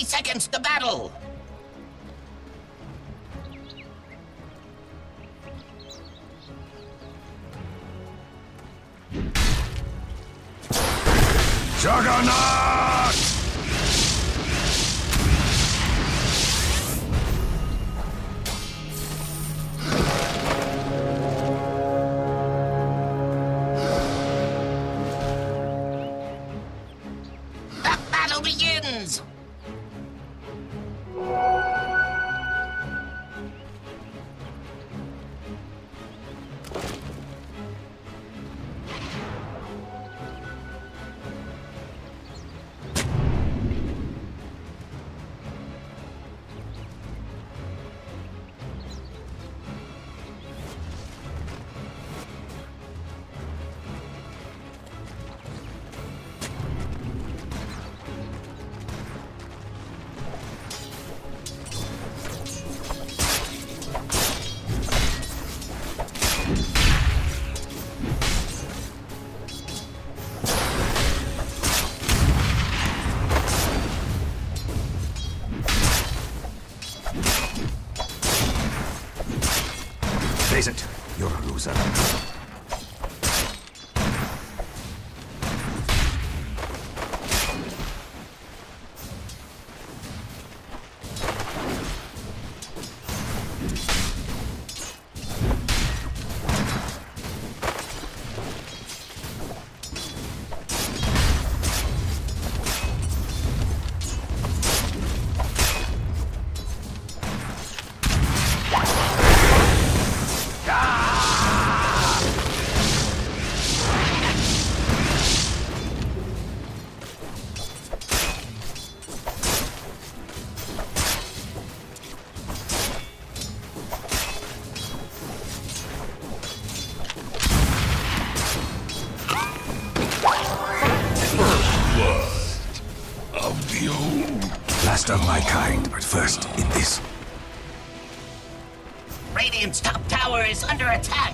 seconds to battle! Juggernaut! The battle begins! Face it, you're a loser. Last of my kind, but first in this. Radiant's top tower is under attack!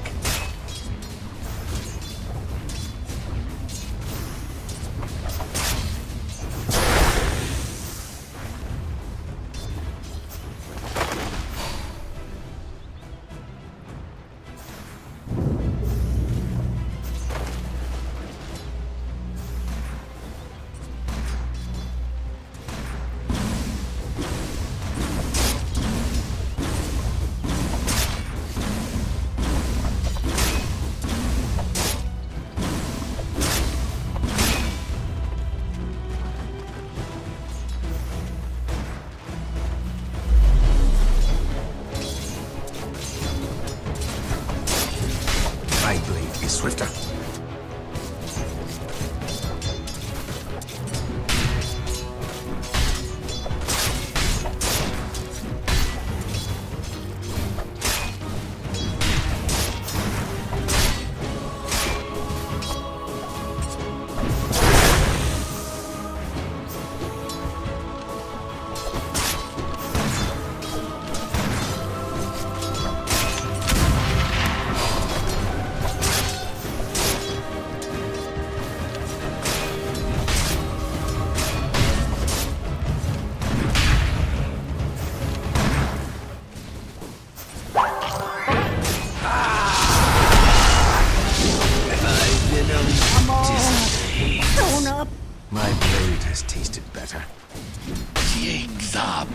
My blade is swifter. My blade has tasted better. Jigs up.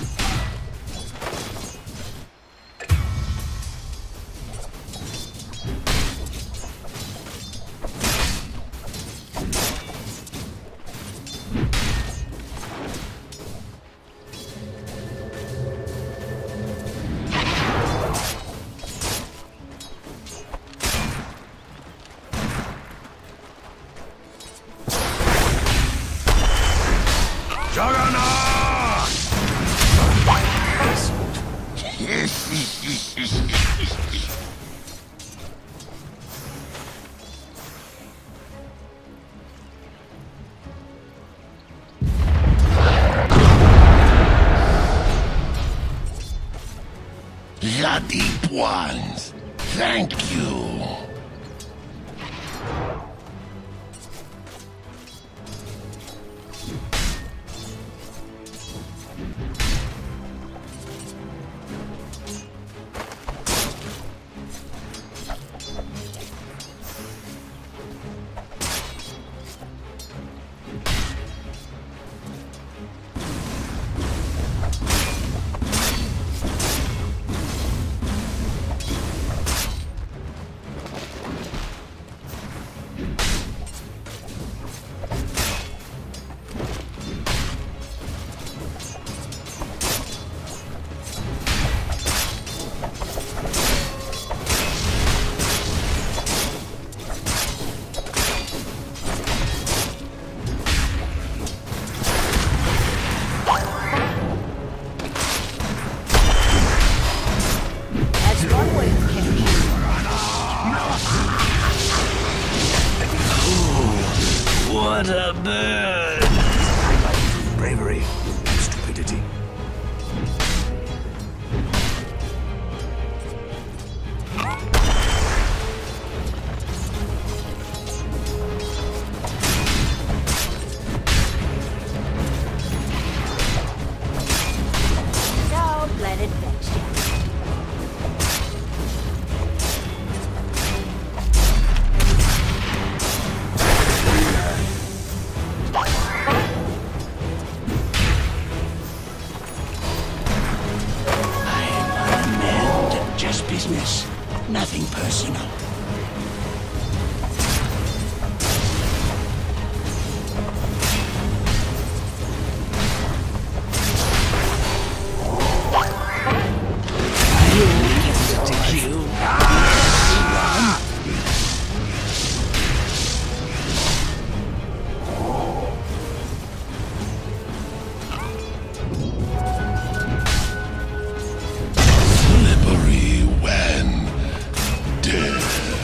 Juggernaut! The deep ones, thank you. What a bird! Bravery and stupidity. Don't let it vex you. Just business, nothing personal. Slippery when dead.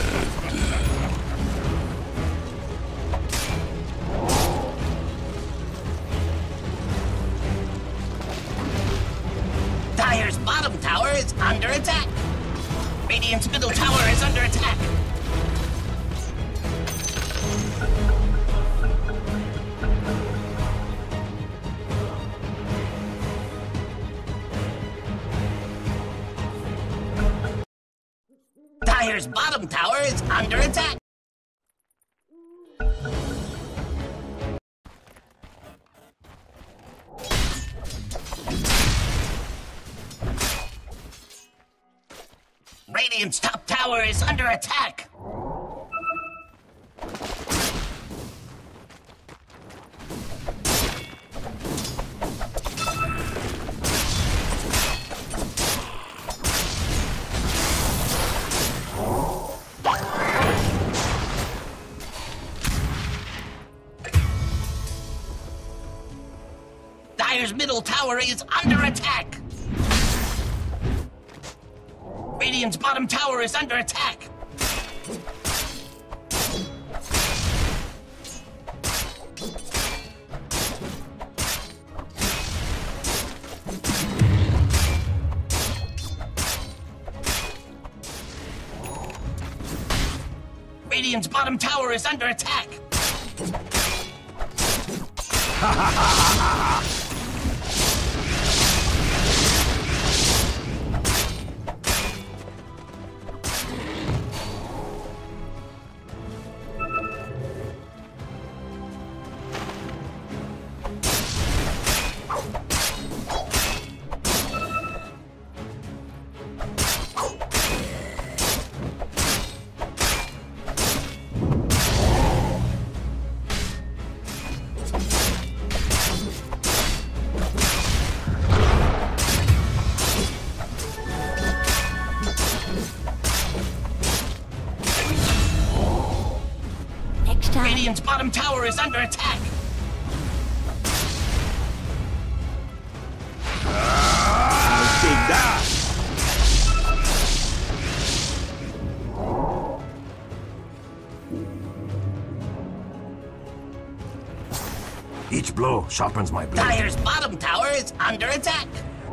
Dire's bottom tower is under attack. Radiant's middle tower is under attack. Dire's bottom tower is under attack. Radiant's top tower is under attack. Dire's middle tower is under attack. Radiant's bottom tower is under attack. Radiant's bottom tower is under attack. Radiant's bottom tower is under attack. I'll take that. Each blow sharpens my blade. Dire's bottom tower is under attack.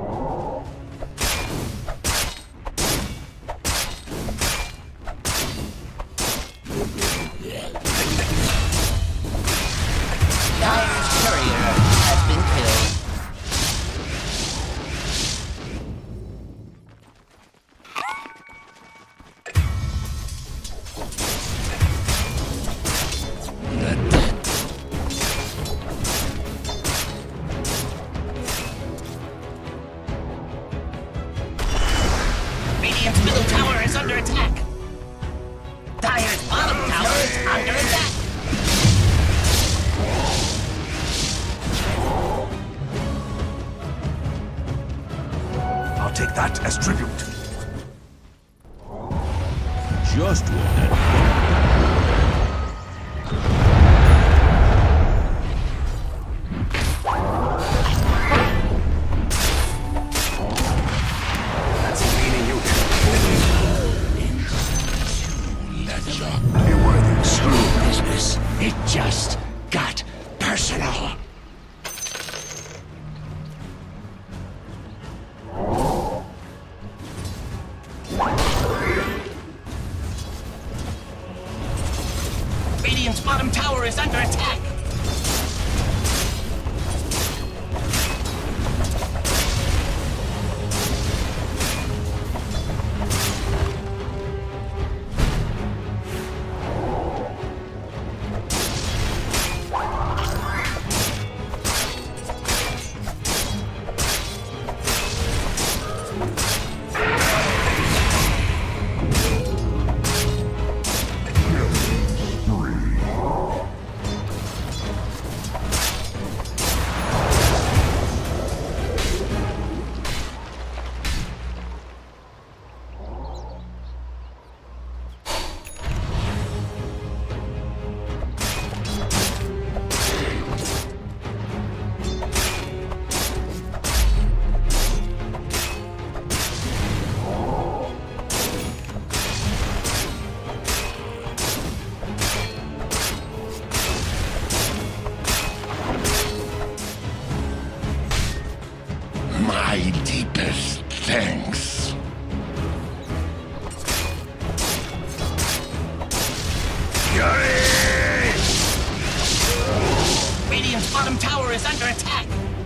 Dire's courier has been killed. Radiant's middle tower is under attack. Dire's bottom tower is under attack. I'll take that as tribute. Just one. That's meaning you Ledger. be worthy. Screw business. It just got personal. Radiant's bottom tower is under attack. My deepest thanks. Radiant's bottom tower is under attack.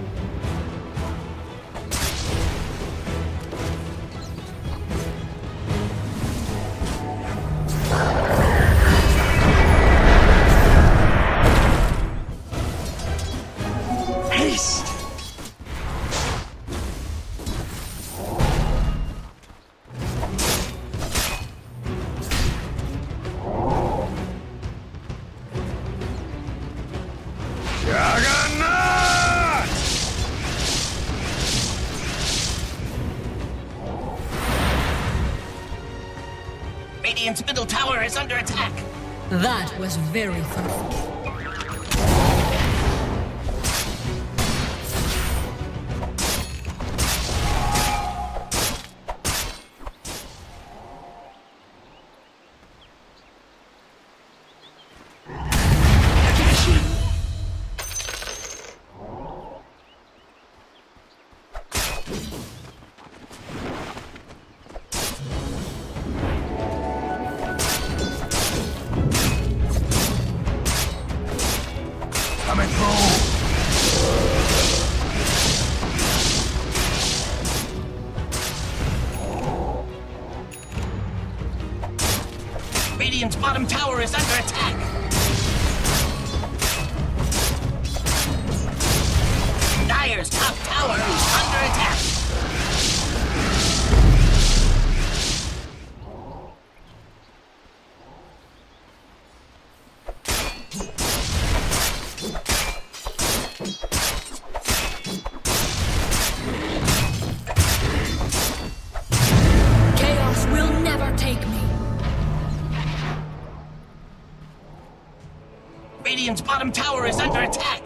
Haste! Juggernaut! Radiant's middle tower is under attack. That was very thoughtful. Coming through! Radiant's bottom tower is under attack. Dire's top tower is under attack. Chaos will never take me. Radiant's bottom tower is under attack.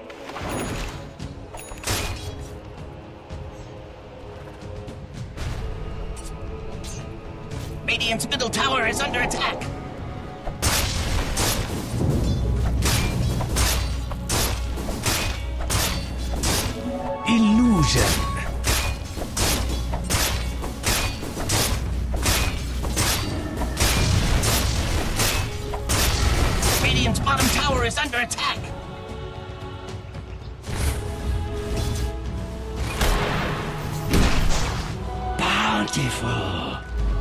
Radiant's middle tower is under attack. Illusion! Radiant's bottom tower is under attack. Bountiful.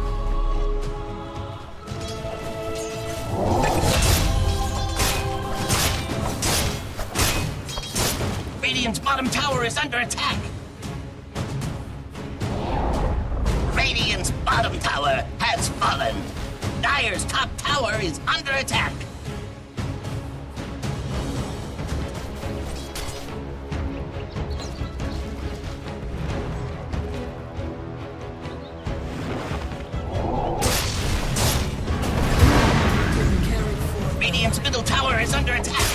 Radiant's bottom tower is under attack. Radiant's bottom tower has fallen. Dire's top tower is under attack. Radiant's middle tower is under attack.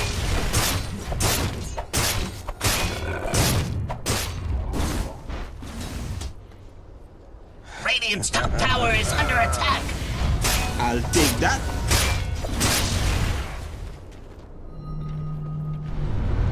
Radiant's top tower is under attack. I'll take that.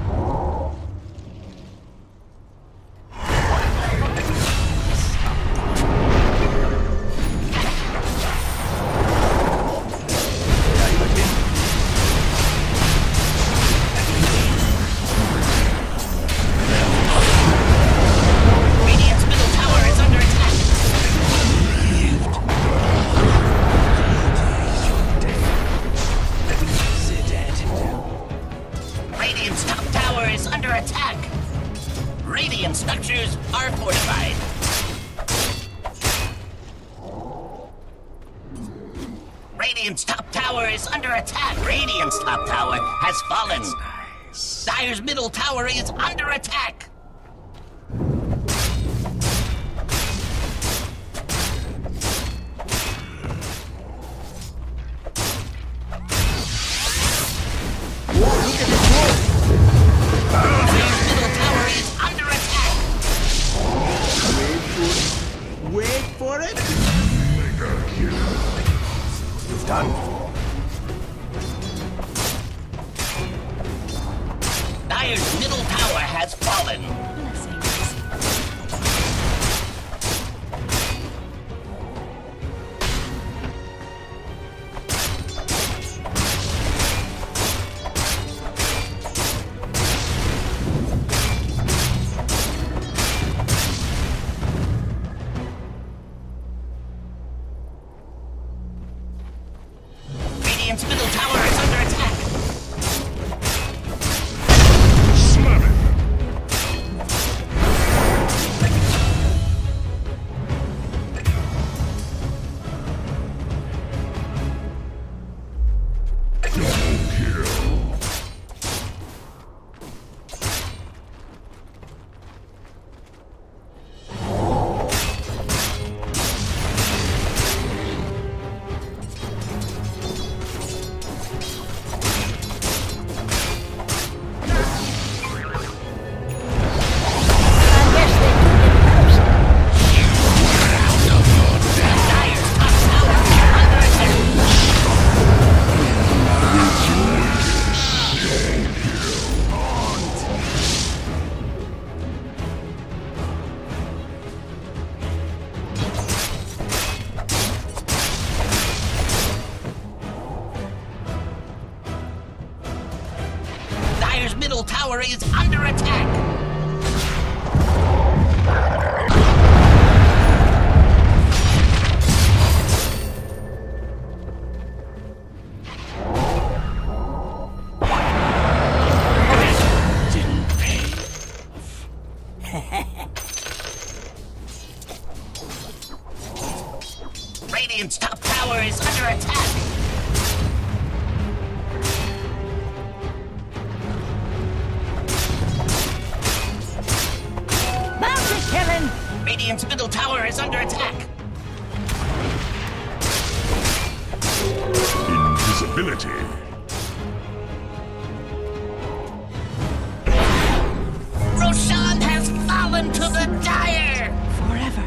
is under attack. Radiant structures are fortified. Radiant's top tower is under attack. Radiant's top tower has fallen. Dire's middle tower is under attack. Dire's middle tower is under attack. Wait for it. You've done. Dire's middle tower has fallen. Radiant's middle tower is under attack. Slam it! Dire's top tower is under attack. Dire's middle tower is under attack. Didn't pay. Radiant's top tower is under attack. Bounty killing! Radiant's middle tower is under attack. Invisibility. Roshan has fallen to the Dire. Forever.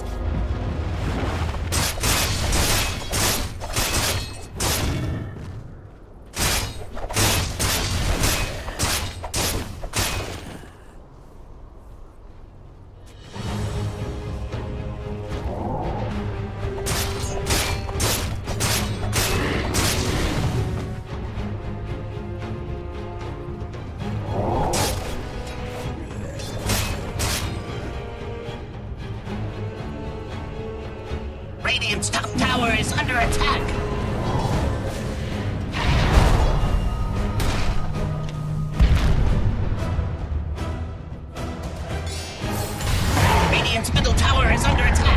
Radiant's top tower is under attack. Radiant's middle tower is under attack.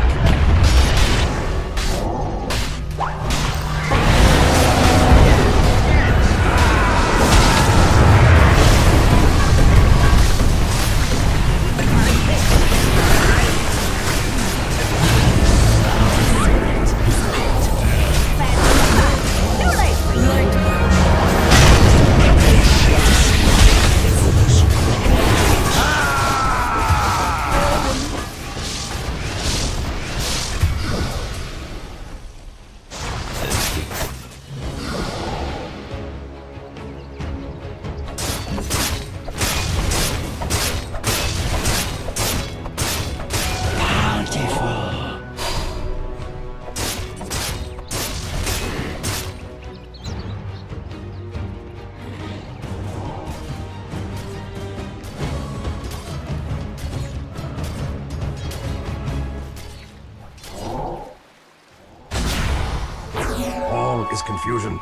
All is confusion.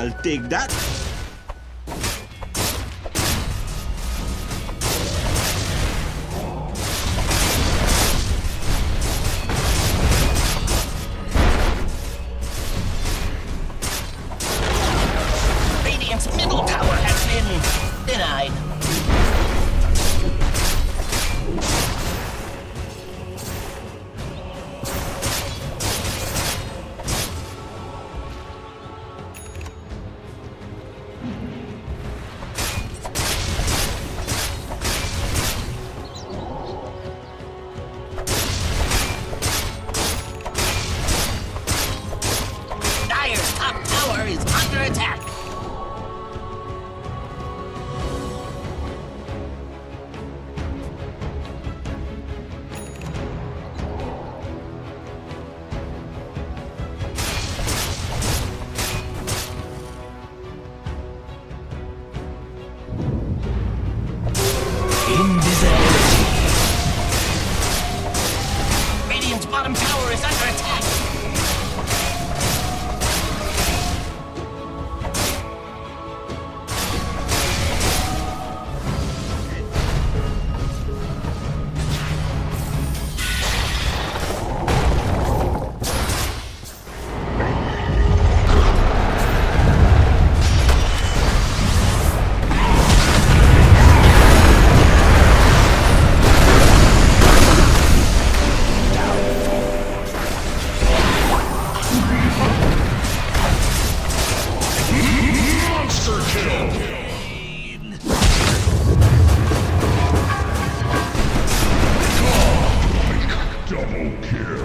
I'll take that. Radiant's middle tower has been denied. Dire's top tower is under attack. Radiant's bottom tower is under attack. Monster kill! Double kill.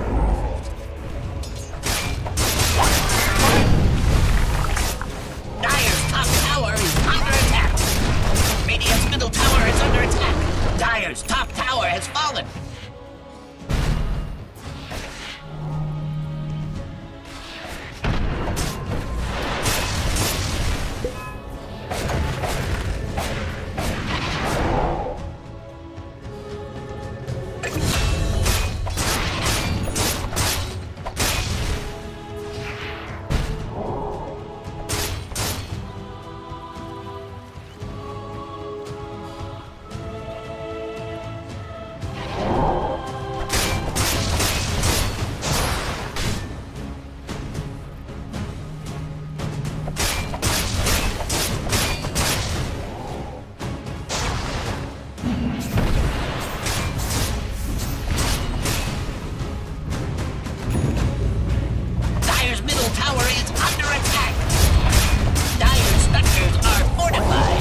Dire's top tower is under attack. Radiant's middle tower is under attack. Dire's top tower has fallen. Dire's middle tower is under attack. Dire's structures are fortified.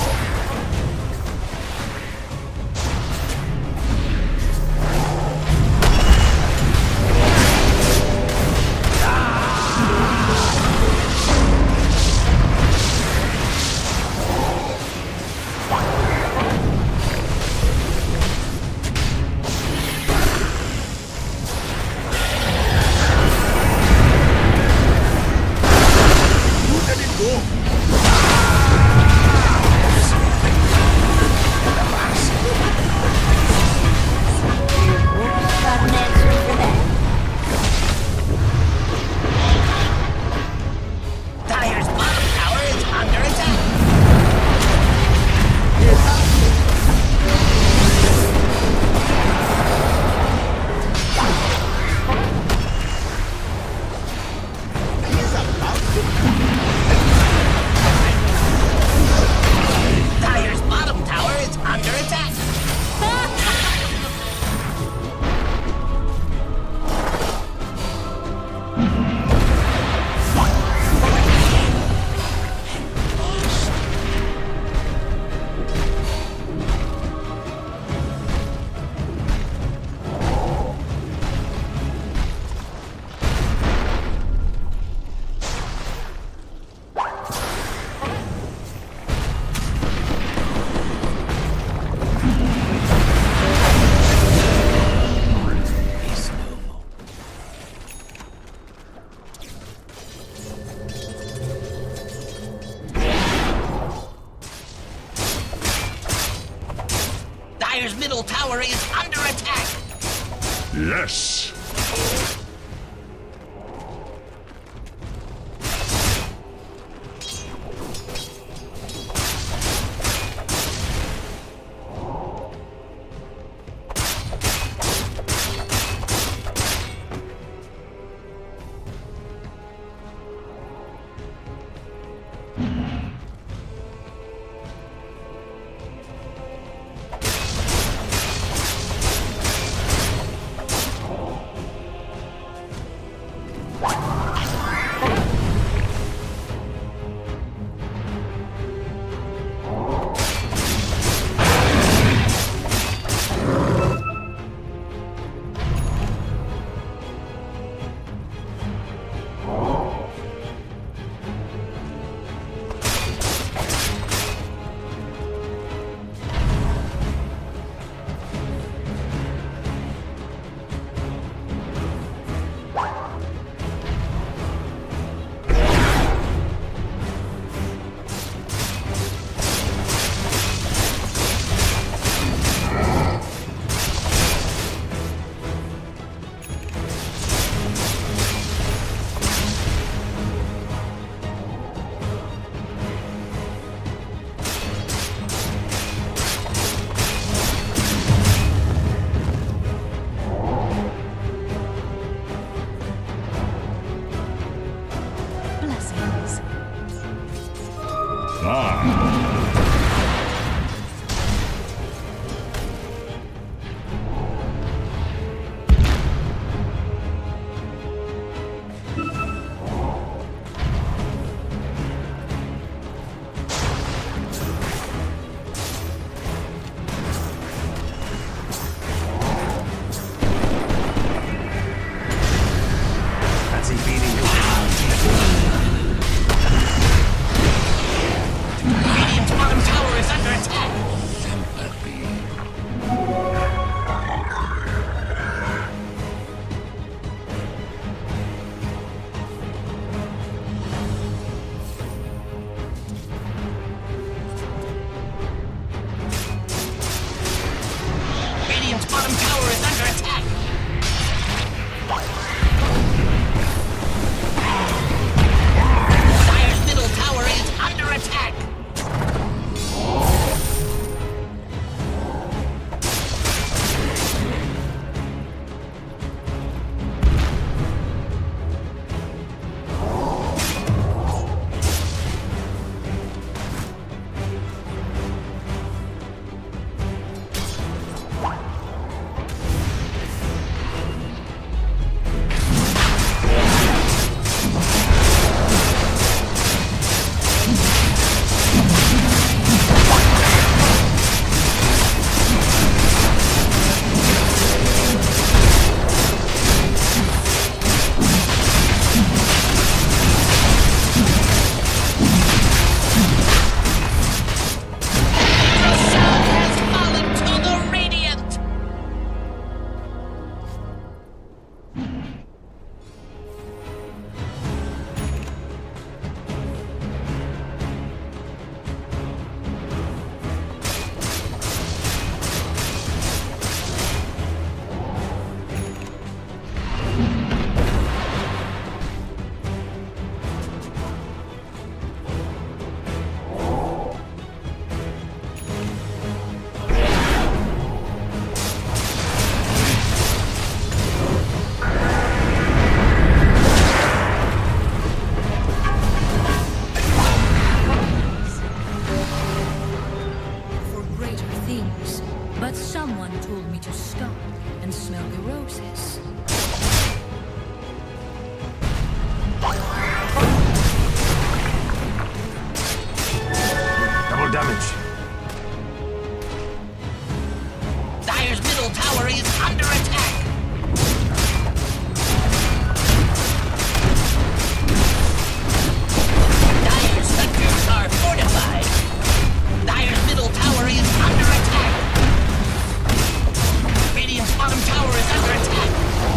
Let it go. Got an answer for that. Dire's bottom tower is under attack. He's about to Dire's bottom tower is under attack. Dire's middle tower is under attack. Yes. Radiant's bottom tower is under attack. Dire's middle tower is under attack. But someone told me to stop and smell the roses. Double damage. Dire's middle tower is under attack. Dire's sectors are fortified. Dire's middle tower is under attack. Radiant's bottom tower is under attack.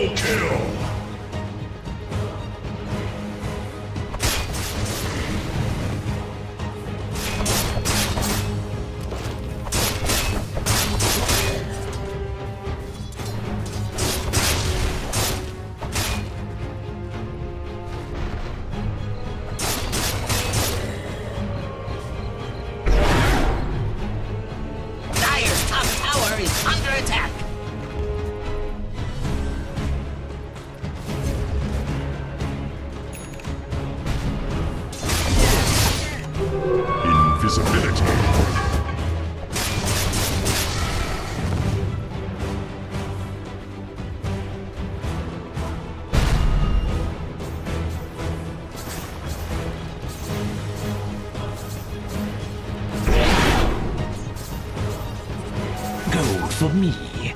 Double kill! Dire's top tower is under attack. Invisibility. Go for me.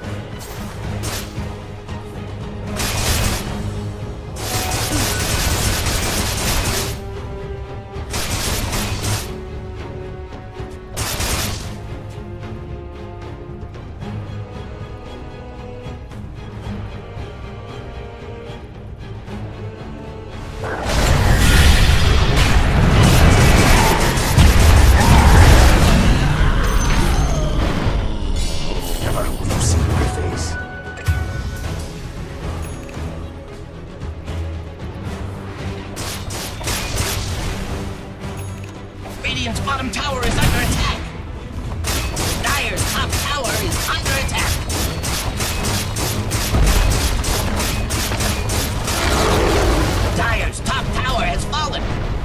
Never will you see my face. Radiant's bottom tower is under attack. Dire's top tower is under attack. Dire's top tower has fallen.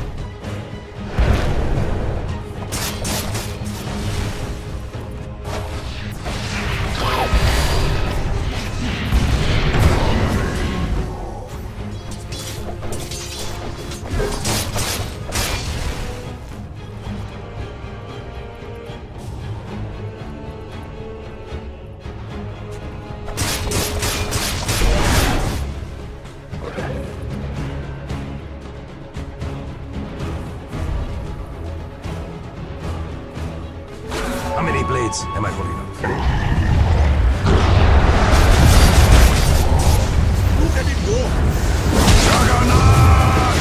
How many blades am I holding up? Look at it go! Juggernaut!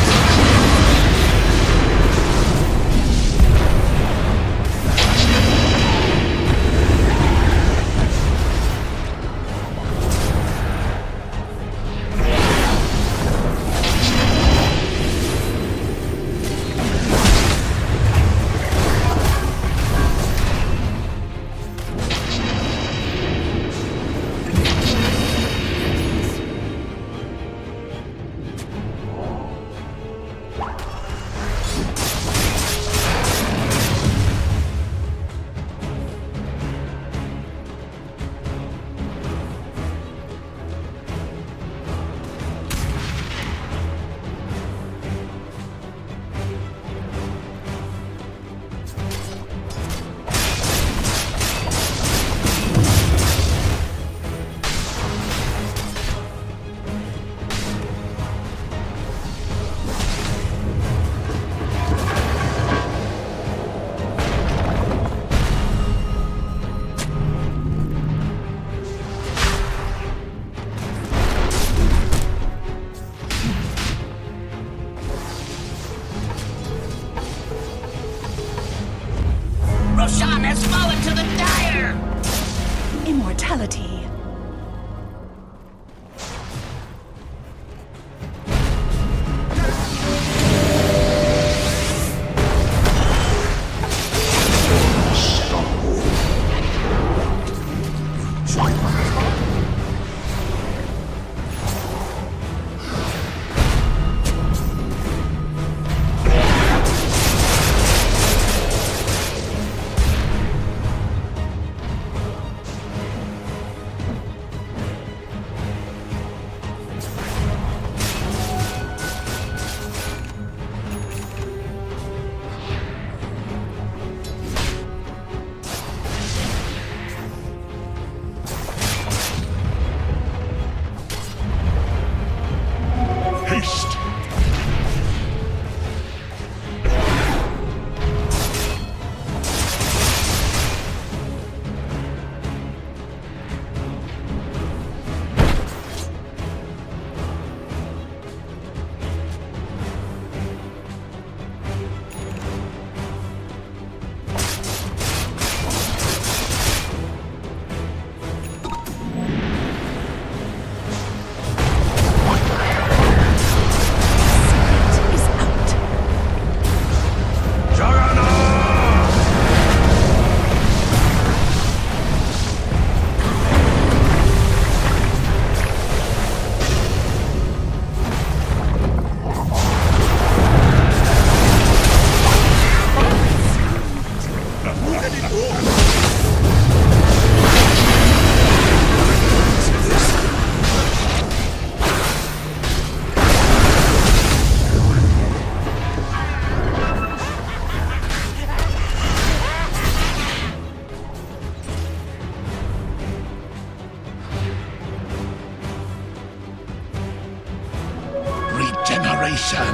Celebration.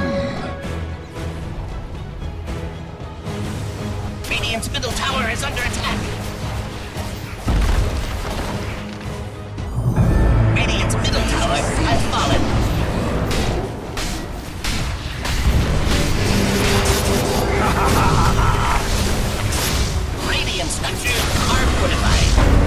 Radiant's middle tower is under attack. Radiant's middle tower has fallen. Radiant structures are fortified.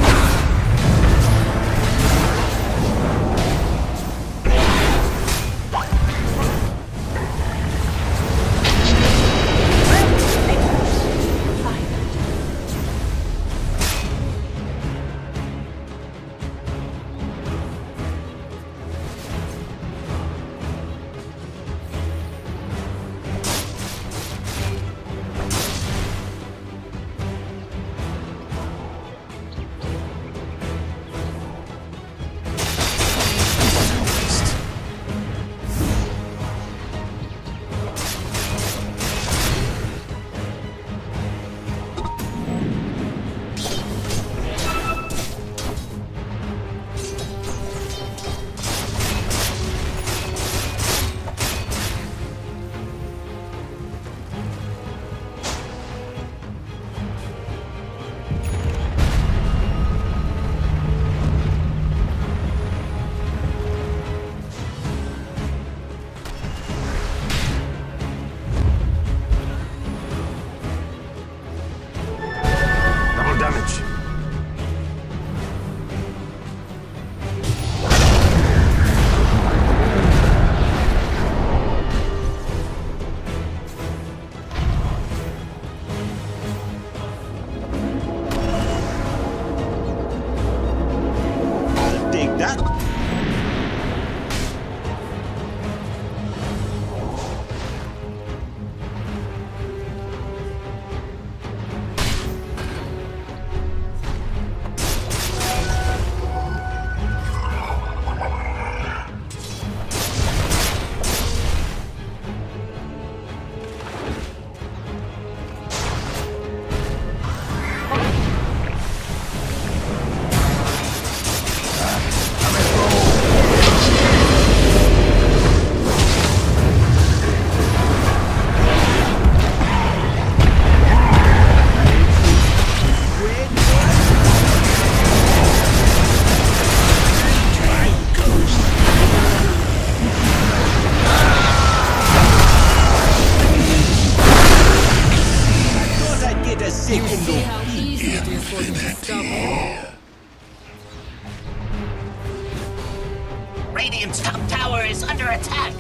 Radiant's top tower is under attack.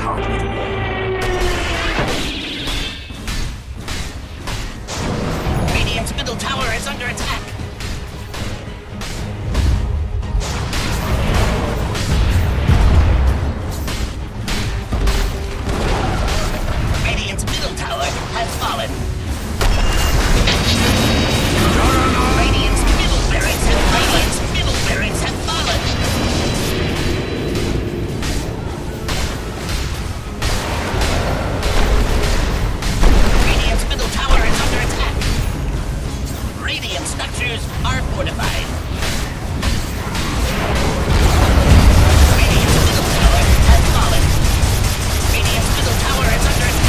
heart with war. Radiant's middle tower is under attack. Radiant's middle tower has fallen. Radiant's middle barracks have fallen. Radiant's middle tower is under attack. Radiant structures are fortified. Radiant's middle tower has fallen. Radiant's middle tower is under attack.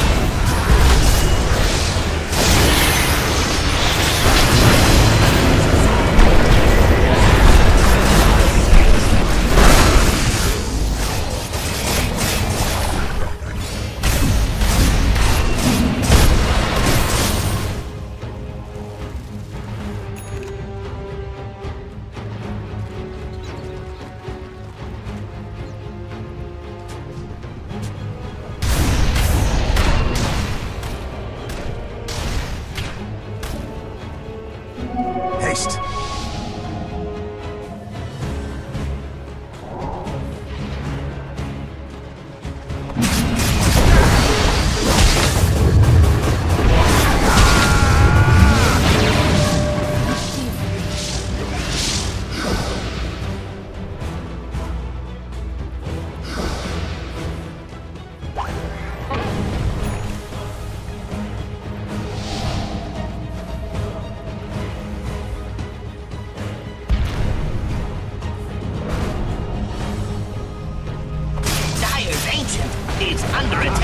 Haste. Dire's Ancient is under attack.